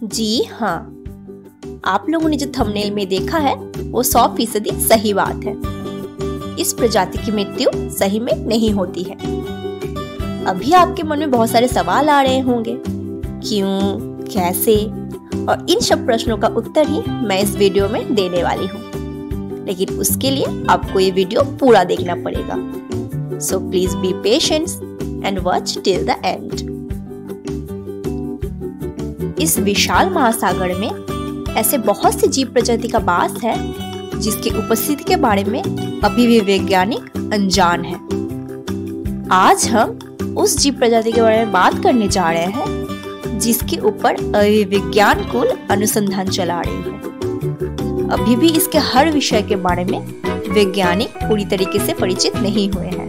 जी हाँ, आप लोगों ने जो थंबनेल में देखा है वो 100% सही बात है। इस प्रजाति की मृत्यु सही में नहीं होती है। अभी आपके मन में बहुत सारे सवाल आ रहे होंगे, क्यों, कैसे, और इन सब प्रश्नों का उत्तर ही मैं इस वीडियो में देने वाली हूँ। लेकिन उसके लिए आपको ये वीडियो पूरा देखना पड़ेगा। So please be patient and watch till the end. इस विशाल महासागर में ऐसे बहुत सी जीव प्रजाति का वास है जिसकी उपस्थिति के बारे में अभी भी वैज्ञानिक अनजान है। आज हम उस जीव प्रजाति के बारे में बात करने जा रहे हैं जिसके ऊपर अभी विज्ञान कुल अनुसंधान चला रही है। अभी भी इसके हर विषय के बारे में वैज्ञानिक पूरी तरीके से परिचित नहीं हुए हैं।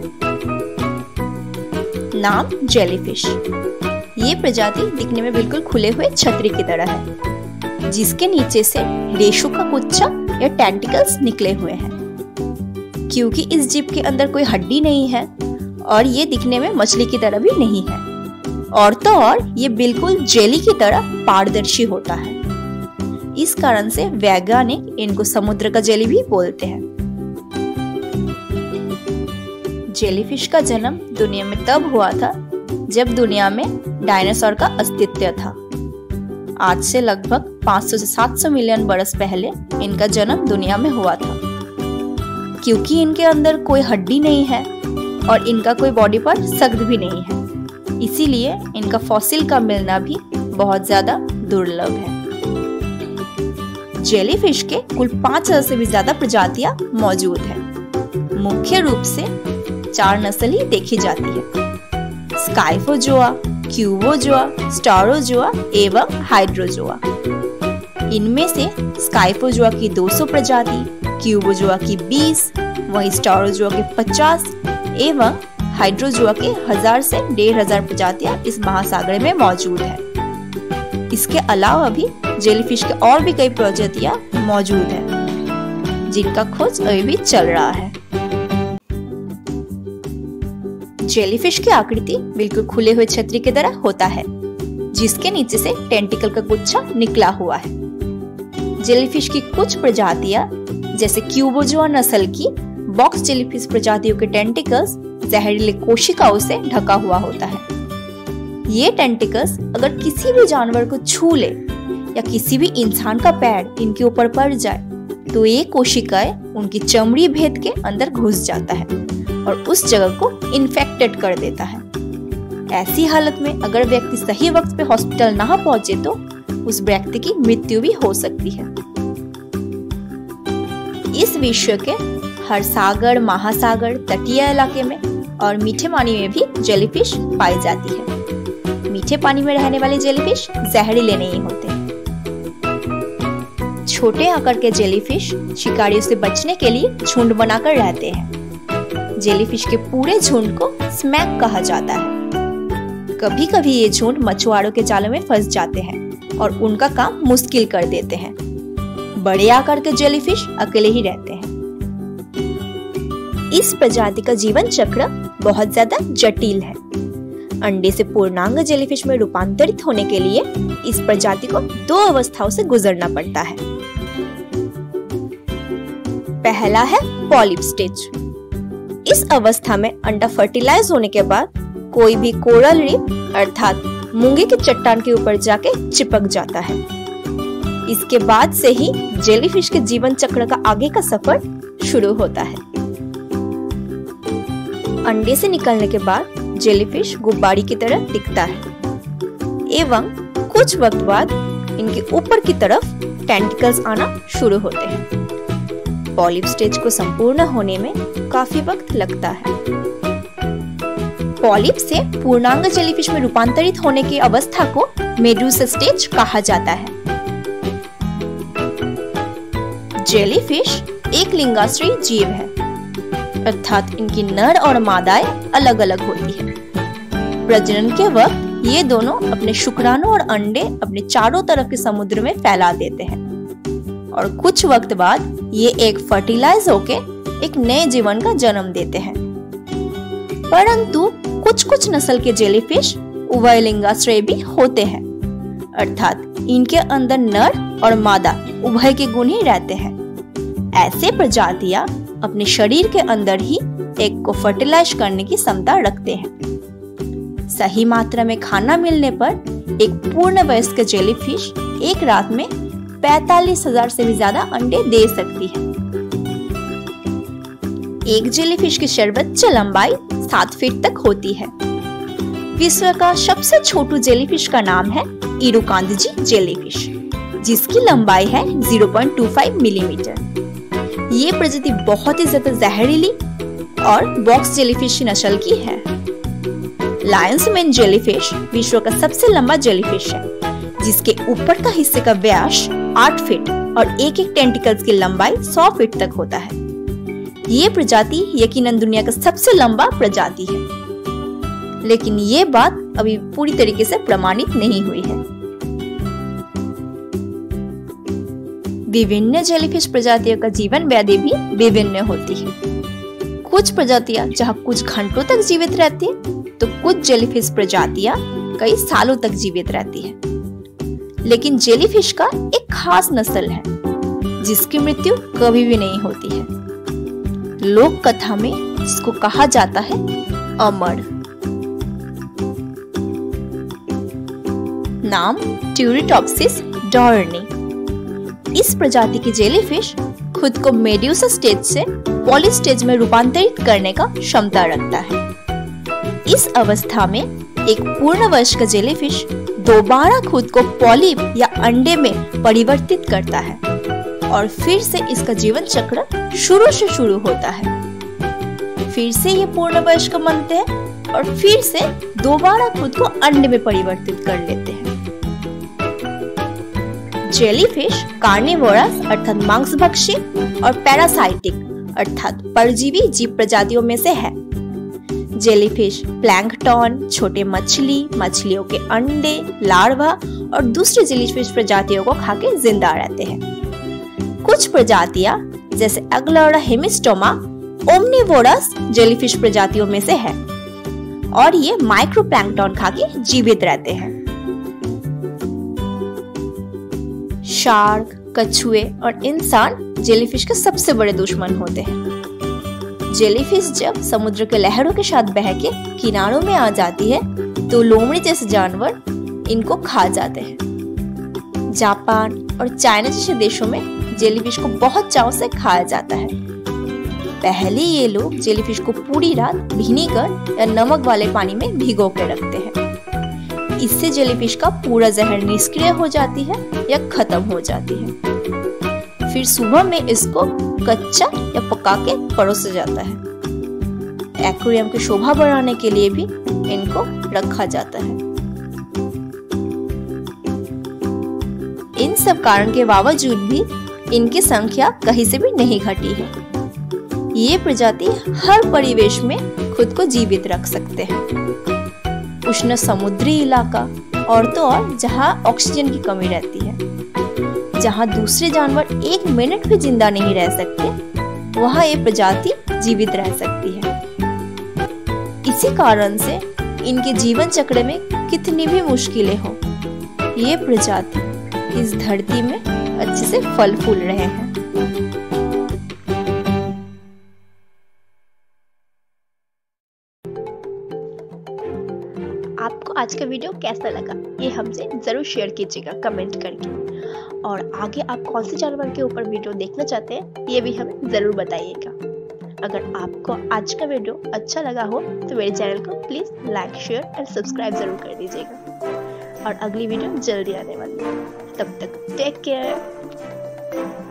नाम जेलीफिश। ये प्रजाति दिखने में बिल्कुल खुले हुए छतरी की तरह है, जिसके नीचे से रेशों का गुच्छा या टेंटिकल्स निकले हुए हैं। क्योंकि इस जीव के अंदर कोई हड्डी नहीं है और ये दिखने में मछली की तरह भी नहीं है, और तो और ये बिल्कुल जेली की तरह पारदर्शी होता है। इस कारण से वैज्ञानिक इनको समुद्र का जेली भी बोलते हैं। जेलीफिश का जन्म दुनिया में तब हुआ था जब दुनिया में डायनासोर का अस्तित्व था। आज से लगभग 500 से 700 मिलियन बरस पहले इनका जन्म दुनिया में हुआ था। क्योंकि इनके अंदर कोई हड्डी नहीं है और इनका कोई बॉडी पार्ट सख्त भी नहीं है, इसीलिए इनका फॉसिल का मिलना भी बहुत ज्यादा दुर्लभ है। जेलीफिश के कुल 5000 से भी ज्यादा प्रजातियां मौजूद हैं। मुख्य रूप से 4 नस्ल ही देखी जाती है: स्काइफोजोआ, क्यूबोजोआ, स्टारोजोआ एवं हाइड्रोजोआ। इनमें से स्काइफोजोआ की 200 प्रजाति, क्यूबोजोआ की 20, वहीं स्टारोजोआ के 50 एवं हाइड्रोजोआ के 1000 से 1500 प्रजातियां इस महासागर में मौजूद है। इसके अलावा भी जेलीफिश के और भी कई प्रजातियां मौजूद हैं, जिनका खोज अभी भी चल रहा है। जेलीफिश की आकृति बिल्कुल खुले हुए छतरी की तरह होता है, जिसके नीचे से टेंटिकल का गुच्छा निकला हुआ है। जेलीफिश की कुछ प्रजातियां जैसे क्यूबोजोआ नस्ल की बॉक्स जेलीफिश प्रजातियों के टेंटिकल्स जहरीले कोशिकाओं से ढका हुआ होता है। ये टेंटिकल्स अगर किसी भी जानवर को छू ले या किसी भी इंसान का पैर इनके ऊपर पड़ जाए तो ये कोशिकाएं उनकी चमड़ी भेद के अंदर घुस जाता है और उस जगह को इन्फेक्टेड कर देता है। ऐसी हालत में अगर व्यक्ति सही वक्त पे हॉस्पिटल ना पहुंचे तो उस व्यक्ति की मृत्यु भी हो सकती है। इस विश्व के हर सागर, महासागर, तटीय इलाके में और मीठे पानी में भी जेलीफिश पाई जाती है। मीठे पानी में रहने वाले जेलीफिश जहरीले नहीं होते। छोटे आकार के जेलीफिश शिकारियों से बचने के लिए झुंड बनाकर रहते हैं। जेलीफिश के पूरे झुंड को स्मैक कहा जाता है। कभी कभी ये झुंड मछुआरों के जालों में फंस जाते हैं और उनका काम मुश्किल कर देते हैं। बड़े आकार के जेलीफिश अकेले ही रहते हैं। इस प्रजाति का जीवन चक्र बहुत ज्यादा जटिल है। अंडे से पूर्णांग जेलीफिश में रूपांतरित होने के लिए इस प्रजाति को 2 अवस्थाओं से गुजरना पड़ता है। पहला है पॉलिप स्टेज। इस अवस्था में अंडा फर्टिलाइज होने के बाद कोई भी कोरल रीफ अर्थात मूंगे की चट्टान के ऊपर जाके चिपक जाता है। इसके बाद से ही जेलीफिश के जीवन चक्र का आगे का सफर शुरू होता है। अंडे से निकलने के बाद जेलीफिश गुब्बारी की तरह दिखता है एवं कुछ वक्त बाद इनके ऊपर की तरफ टेंटिकल्स आना शुरू होते हैं। पॉलिप स्टेज को संपूर्ण होने में काफी वक्त लगता है। पॉलिप से पूर्णांग जेलीफिश में रूपांतरित होने की अवस्था को मेडूसा स्टेज कहा जाता है। जेलीफिश एक लिंगाश्रयी जीव है, अर्थात इनकी नर और मादाएं अलग अलग होती है। प्रजनन के वक्त ये दोनों अपने शुक्राणु और अंडे अपने चारों तरफ के समुद्र में फैला देते हैं और कुछ वक्त बाद ये एक फर्टिलाइज होके एक नए जीवन का जन्म देते हैं। परंतु कुछ कुछ नस्ल के जेलीफिश उभयलिंगाश्रयी भी होते हैं, अर्थात इनके अंदर नर और मादा उभय के गुण ही रहते हैं। ऐसे प्रजातियां अपने शरीर के अंदर ही एग को फर्टिलाइज करने की क्षमता रखते हैं। सही मात्रा में खाना मिलने पर एक पूर्ण वयस्क जेलीफिश एक रात में 45,000 से भी ज्यादा अंडे दे सकती है। एक जेलीफिश की सर्वोच्च लंबाई 7 फीट तक होती है। विश्व का सबसे छोटू जेलीफिश का नाम है इरुकांदजी जेलीफिश, जिसकी लंबाई है 0.25 मिलीमीटर। ये प्रजाति बहुत ही ज्यादा जहरीली और बॉक्स जेलीफिश नस्ल की है। लायंस मेन जेलीफिश विश्व का सबसे लंबा जेलीफिश है, जिसके ऊपर का हिस्से का व्यास 8 फीट और एक टेंटिकल्स की लंबाई 100 फीट तक होता है। ये प्रजाति यकीनन दुनिया का सबसे लंबा प्रजाति है, लेकिन ये बात अभी पूरी तरीके से प्रमाणित नहीं हुई है। विभिन्न जेलीफिश प्रजातियों का जीवन व्यवधि भी विभिन्न होती है। कुछ प्रजातियां जहां कुछ घंटों तक जीवित रहती है, तो कुछ जेलीफिश प्रजातियां कई सालों तक जीवित रहती है। लेकिन जेलीफिश का एक खास नस्ल है जिसकी मृत्यु कभी भी नहीं होती है। लोक कथा में इसको कहा जाता है अमर। नाम ट्यूरिटॉप्सिस डॉर्नी। इस प्रजाति की जेलीफिश खुद को मेड्यूसा स्टेज से पॉली स्टेज में रूपांतरित करने का क्षमता रखता है। इस अवस्था में एक पूर्ण वयस्क जेलीफिश दोबारा खुद को पॉलिप या अंडे में परिवर्तित करता है और फिर से इसका जीवन चक्र शुरू से शुरू होता है। फिर से ये पूर्ण वयस्क बनते हैं और फिर से दोबारा खुद को अंडे में परिवर्तित कर लेते हैं। जेलीफिश कार्निवोरस अर्थात मांसभक्षी और पैरासाइटिक अर्थात परजीवी जीव प्रजातियों में से है। जेलीफिश प्लैंकटन, छोटे मछली, मछलियों के अंडे, लार्वा और दूसरी जेलीफिश प्रजातियों को खाके जिंदा रहते हैं। कुछ प्रजातियां जैसे अग्लौरा हेमिस्टोमा ओमनिवोरस जेलीफिश प्रजातियों में से है और ये माइक्रोप्लैंकटन खाके जीवित रहते हैं। शार्क, कछुए और इंसान जेलीफिश के सबसे बड़े दुश्मन होते हैं। जेलीफिश जब समुद्र के लहरों के साथ बह के किनारों में आ जाती है तो लोमड़ी जैसे जानवर इनको खा जाते हैं। जापान और चाइना जैसे देशों में जेलीफिश को बहुत चाव से खाया जाता है। पहले ये लोग जेलीफिश को पूरी रात विनेगर या नमक वाले पानी में भिगो के रखते हैं। इससे जेलीफिश का पूरा जहर निष्क्रिय हो जाती है या खत्म हो जाती है। फिर सुबह में इसको कच्चा या पका के परोसा जाता है। एक्वेरियम की शोभा बढ़ाने के लिए भी इनको रखा जाता है। इन सब कारण के बावजूद भी इनकी संख्या कहीं से भी नहीं घटी है। ये प्रजाति हर परिवेश में खुद को जीवित रख सकते हैं। उष्ण समुद्री इलाका और तो और जहाँ ऑक्सीजन की कमी रहती है, जहाँ दूसरे जानवर 1 मिनट भी जिंदा नहीं रह सकते, वहाँ ये प्रजाति जीवित रह सकती है। इसी कारण से इनके जीवन चक्र में कितनी भी मुश्किलें हो, ये प्रजाति इस धरती में अच्छे से फल फूल रहे हैं। आपको आज का वीडियो कैसा लगा ये हमसे जरूर शेयर कीजिएगा कमेंट करके, और आगे आप कौन से जानवर के ऊपर वीडियो देखना चाहते हैं ये भी हमें जरूर बताइएगा। अगर आपको आज का वीडियो अच्छा लगा हो तो मेरे चैनल को प्लीज लाइक, शेयर और सब्सक्राइब जरूर कर दीजिएगा, और अगली वीडियो जल्दी आने वाली है। तब तक टेक केयर।